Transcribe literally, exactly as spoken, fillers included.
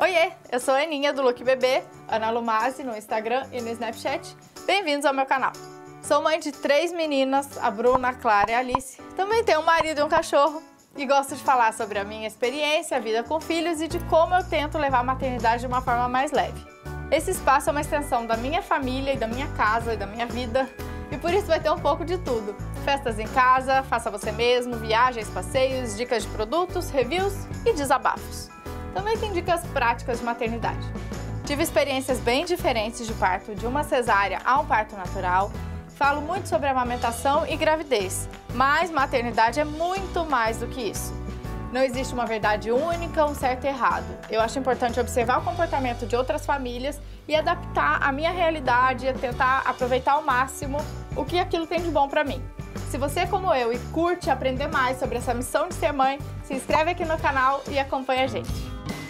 Oiê, eu sou a Aninha do Look Bebê, Ana Lumasi no Instagram e no Snapchat. Bem-vindos ao meu canal. Sou mãe de três meninas, a Bruna, a Clara e a Alice. Também tenho um marido e um cachorro. E gosto de falar sobre a minha experiência, a vida com filhos e de como eu tento levar a maternidade de uma forma mais leve. Esse espaço é uma extensão da minha família e da minha casa e da minha vida. E por isso vai ter um pouco de tudo. Festas em casa, faça você mesmo, viagens, passeios, dicas de produtos, reviews e desabafos. Também tem dicas práticas de maternidade. Tive experiências bem diferentes de parto, de uma cesárea a um parto natural. Falo muito sobre amamentação e gravidez, mas maternidade é muito mais do que isso. Não existe uma verdade única, um certo e errado. Eu acho importante observar o comportamento de outras famílias e adaptar a minha realidade e tentar aproveitar ao máximo o que aquilo tem de bom para mim. Se você é como eu e curte aprender mais sobre essa missão de ser mãe, se inscreve aqui no canal e acompanha a gente.